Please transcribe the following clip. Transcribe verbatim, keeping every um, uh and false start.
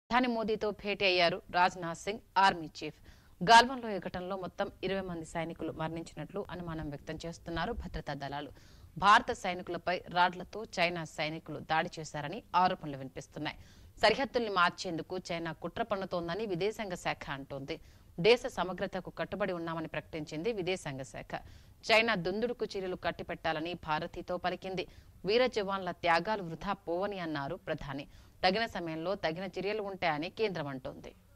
ప్రధాని మోదీతో భేటీ అయ్యారు రాజ్నాథ్ సింగ్ ఆర్మీ చీఫ్. గాల్వన్లో ఈ ఘటనలో మొత్తం ఇరవై మంది సైనికులు మరణించినట్లు అనుమానం వ్యక్తం చేస్తున్నారు భద్రతా దళాలు. భారత సైనికులపై రాడ్లతో చైనా సైనికులు దాడి చేశారని ఆరోపణలు వినిపిస్తున్నాయి. సరిహద్దుల్ని మార్చేందుకు చైనా కుట్ర పన్నుతోందని విదేశాంగ శాఖ అంటోంది. దేశ సమగ్రతకు కట్టుబడి ఉన్నామని ప్రకటించింది విదేశాంగ శాఖ. చైనా దుందుడుకు చర్యలు కట్టిపెట్టాలని భారతీతో పలికింది. వీర జవాన్ల త్యాగాలు వృధా పోవని అన్నారు ప్రధాని. తగిన సమయంలో తగిన చర్యలు ఉంటాయని కేంద్రం అంటోంది.